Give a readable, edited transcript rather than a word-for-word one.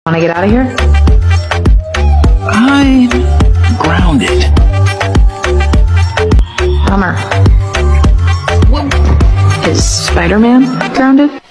Want to get out of here? I'm grounded. Bummer. Is Spider-Man grounded?